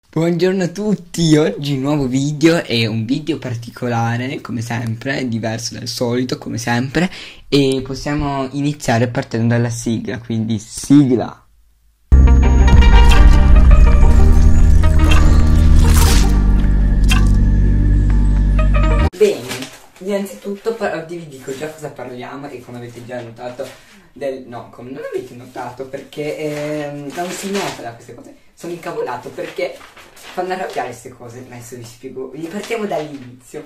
Buongiorno a tutti, oggi un nuovo video è un video particolare, come sempre, diverso dal solito, come sempre, e possiamo iniziare partendo dalla sigla, quindi sigla. Bene, innanzitutto vi dico già cosa parliamo e come avete già notato come non avete notato perché non si nota da queste cose, sono incavolato perché fanno arrabbiare queste cose, adesso vi spiego, partiamo dall'inizio.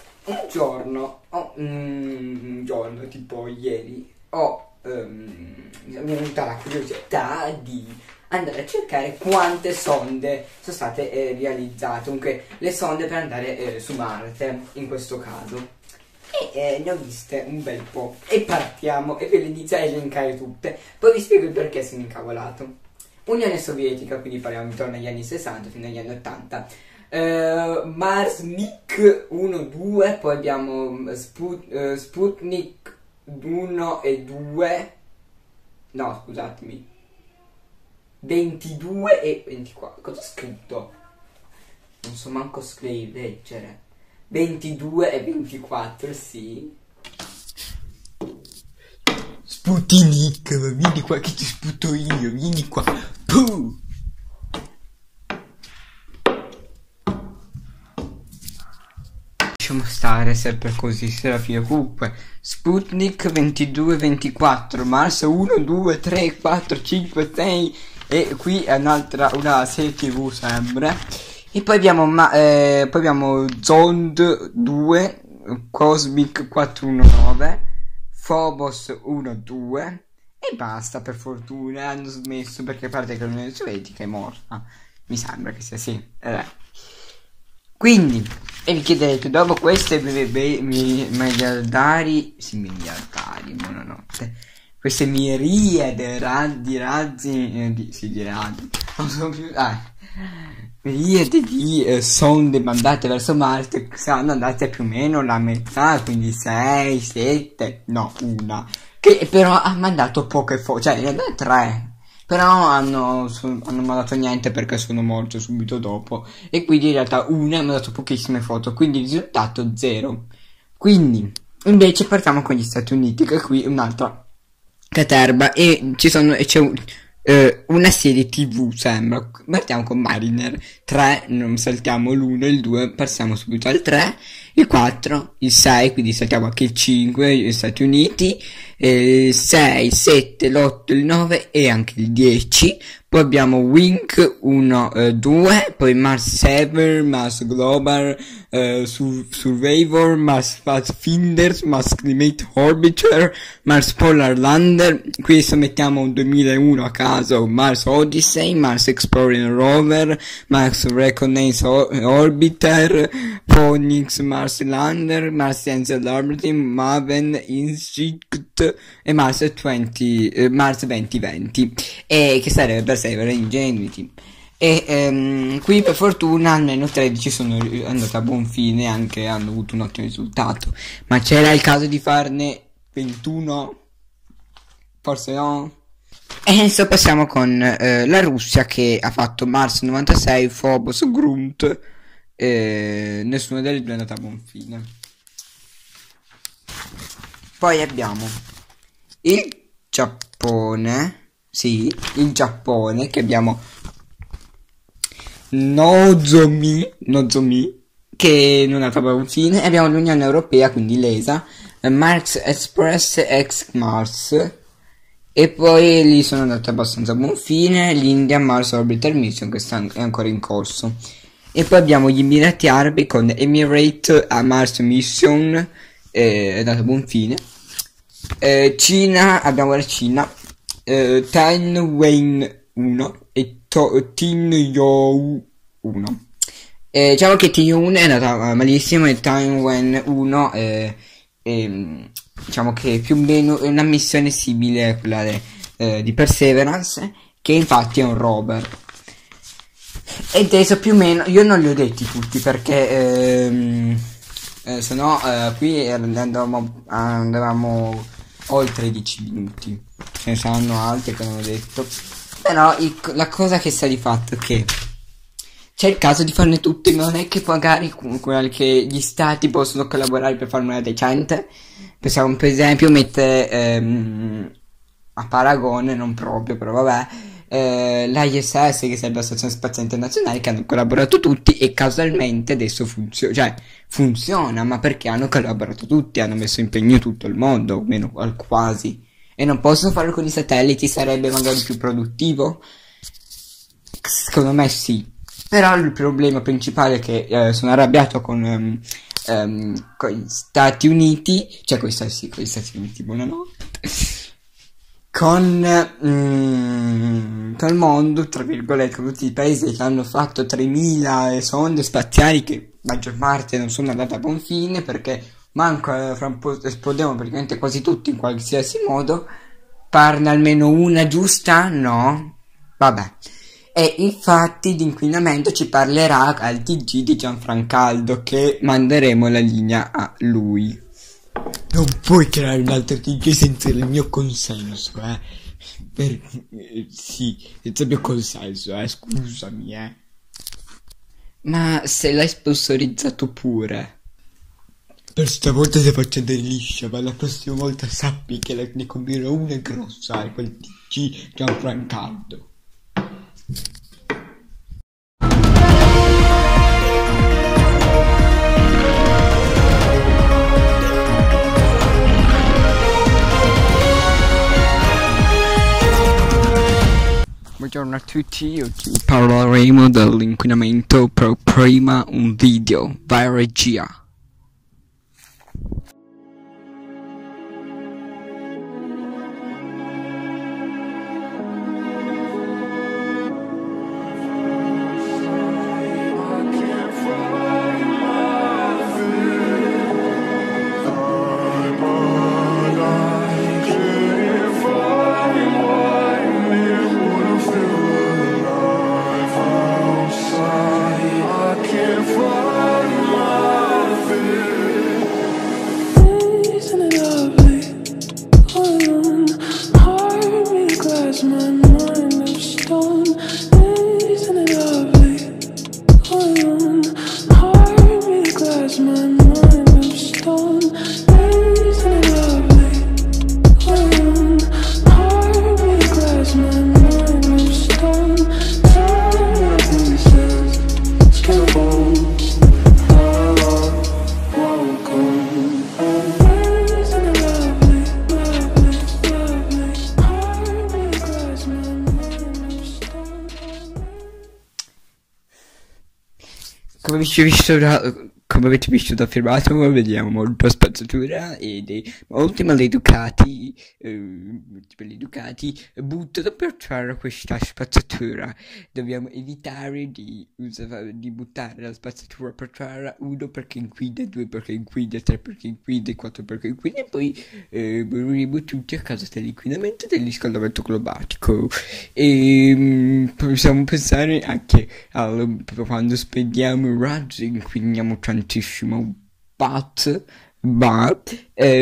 Un giorno tipo ieri, mi è venuta la curiosità di andare a cercare quante sonde sono state realizzate, comunque le sonde per andare su Marte, in questo caso. E ne ho viste un bel po'. E partiamo e ve le inizio a elencare tutte. Poi vi spiego il perché sono incavolato. Unione Sovietica, quindi parliamo intorno agli anni 60 fino agli anni 80. Marsnik 1-2, poi abbiamo Sputnik 1 e 2. No, scusatemi. 22 e 24. Cosa ho scritto? Non so manco leggere. 22 e 24, sì. Sputnik, vieni qua che ti sputo io, vieni qua. Puh! Lasciamo stare sempre così, se alla fine comunque. Sputnik 22 24, Mars 1, 2, 3, 4, 5, 6 e qui è una serie TV sembra. E poi abbiamo Zond 2, Cosmic 419, Phobos 1-2 e basta, per fortuna hanno smesso perché a parte che l'Unione Sovietica è morta, mi sembra che sia sì. Quindi, e vi chiederete, dopo queste miliardari, buonanotte, queste miriade razzi, non sono più, miriade di sonde mandate verso Marte saranno andate più o meno la metà, quindi 6, 7, no, una, che però ha mandato poche foto, cioè in realtà 3, però hanno mandato niente perché sono morto subito dopo, e quindi in realtà una ha mandato pochissime foto, quindi il risultato 0. Quindi, invece partiamo con gli Stati Uniti, che qui è un'altra caterba, e c'è una serie TV sembra. Partiamo con Mariner 3, non saltiamo l'1, il 2, passiamo subito al 3, il 4, il 6, quindi saltiamo anche il 5, gli Stati Uniti, il 6, 7, l'8, il 9 e anche il 10. Poi abbiamo Wink 1, 2, poi Mars Saver, Mars Global, Surveyor, Mars Pathfinder, Mars Climate Orbiter, Mars Polar Lander. Qui adesso mettiamo un 2001 a caso: Mars Odyssey, Mars Explorer Rover, Mars Reconnaissance Orbiter, Phoenix Mars Lander, Mars Sensor Orbiting, Maven Instinct e Mars 2020, e che sarebbe per Saver Ingenuity. E qui per fortuna almeno 13 sono andate a buon fine, anche hanno avuto un ottimo risultato. Ma c'era il caso di farne 21? Forse no? E adesso passiamo con la Russia, che ha fatto Mars 96, Phobos, Grunt. Nessuna delle due è andata a buon fine. Poi abbiamo il Giappone. Sì, il Giappone, che abbiamo Nozomi, che non ha proprio un fine, e abbiamo l'Unione Europea, quindi l'ESA, Mars Express X Mars, e poi lì sono andate abbastanza a buon fine, l'India Mars Orbiter Mission, che è ancora in corso. E poi abbiamo gli Emirati Arabi con Emirate a Mars Mission, è andata a buon fine. Cina, abbiamo la Cina, Tianwen 1 e Tingyou 1. Diciamo che Tingyou è andata malissimo e Tianwen 1 diciamo che più o meno è una missione simile a quella di Perseverance, che infatti è un rover. E adesso più o meno, io non li ho detti tutti perché se no qui andavamo oltre 10 minuti, ce ne saranno altri che non ho detto. Però la cosa che sta di fatto è che c'è il caso di farne tutti, ma non è che magari che gli stati possono collaborare per farne una decente. Possiamo per esempio mettere a paragone, non proprio, però vabbè, l'ISS, che sarebbe la Stazione Spaziale Internazionale, che hanno collaborato tutti e casualmente adesso funziona, ma perché hanno collaborato tutti, hanno messo impegno tutto il mondo, o meno quasi, e non possono farlo con i satelliti, sarebbe magari più produttivo? Secondo me sì, però il problema principale è che sono arrabbiato con gli Stati Uniti, cioè con gli Stati Uniti, buonanotte, con il mondo, tra virgolette, con tutti i paesi che hanno fatto 3000 sonde spaziali, che la maggior parte non sono andate a buon fine, perché manco fra un po' esplodevano praticamente quasi tutti in qualsiasi modo. Parne almeno una giusta? No? Vabbè. E infatti di inquinamento ci parlerà al TG di Gianfrancaldo, che manderemo la linea a lui. Non puoi creare un altro TG senza il mio consenso, sì, senza il mio consenso, scusami, Ma se l'hai sponsorizzato pure. Per stavolta si faccia delle lisce, ma la prossima volta sappi che ne combinerò una grossa, quel TG Gianfrancaldo. Buongiorno a tutti, oggi parleremo dell'inquinamento, però prima un video, vai regia. Come avete visto da filmato, vediamo molta spazzatura e molti maleducati buttano per terra questa spazzatura. Dobbiamo evitare di buttare la spazzatura per terra, 1 perché inquina, 2 perché inquina, 3 perché inquina, 4 perché inquina, e poi moriremo tutti a causa dell'inquinamento e del riscaldamento globatico. E possiamo pensare anche quando spendiamo razzi, inquiniamo tantissimo, ma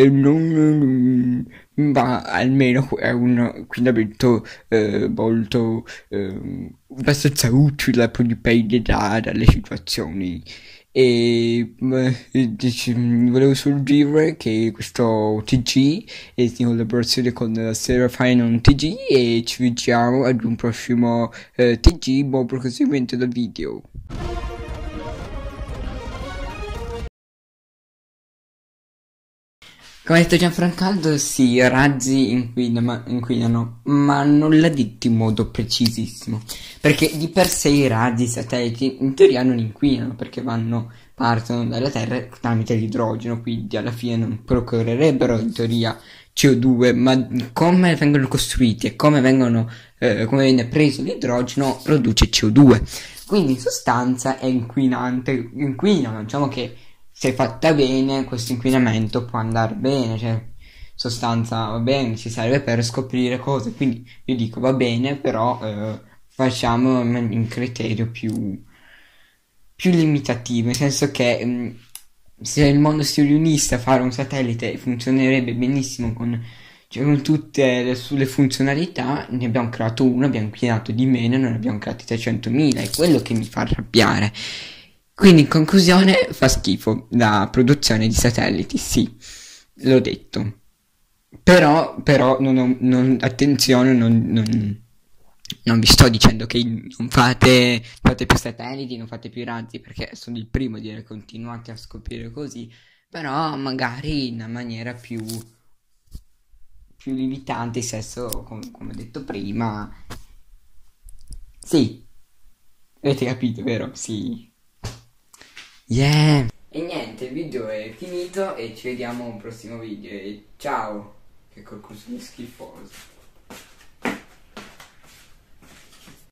almeno è un inquinamento molto abbastanza utile, poi dipende dalle situazioni. E volevo solo dire che questo TG è in collaborazione con Serafine TG, e ci vediamo ad un prossimo TG. Buon proseguimento del video. Come ha detto Gianfrancaldo, sì, i razzi inquinano, ma non l'ha detto in modo precisissimo, perché di per sé i razzi satelliti in teoria non inquinano, perché partono dalla Terra tramite l'idrogeno, quindi alla fine non procurerebbero in teoria CO2, ma come vengono costruiti e come viene preso l'idrogeno produce CO2, quindi in sostanza è inquinante, inquinano, diciamo che se fatta bene questo inquinamento può andare bene, cioè in sostanza va bene, ci serve per scoprire cose, quindi io dico va bene, però facciamo in criterio più limitativo, nel senso che se il mondo si riunisse a fare un satellite funzionerebbe benissimo con Cioè, con tutte sulle funzionalità, ne abbiamo creato uno, abbiamo inquinato di meno, non ne abbiamo creati 300.000, è quello che mi fa arrabbiare. Quindi, in conclusione, fa schifo la produzione di satelliti, sì, l'ho detto. Però, attenzione, non vi sto dicendo che non fate più satelliti, non fate più razzi, perché sono il primo a dire continuate a scoprire così, però magari in una maniera più limitante, sesso, come ho detto prima. Sì, avete capito, vero? Sì. Yeah! E niente, il video è finito e ci vediamo a un prossimo video e ciao! Che conclusione schifosa.